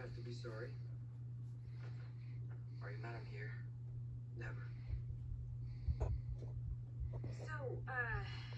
have to be sorry. Are you mad I'm here? Never. So,